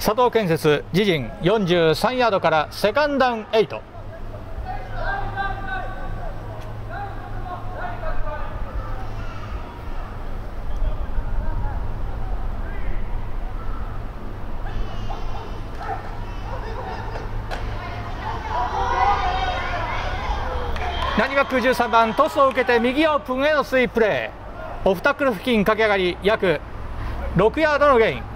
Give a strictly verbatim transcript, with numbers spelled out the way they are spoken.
佐藤建設自陣よんじゅうさんヤードからセカンドダウンエイト。何学じゅうさんばんトスを受けて右オープンへのスイーププレー、オフタックル付近駆け上がり約ろくヤードのゲイン。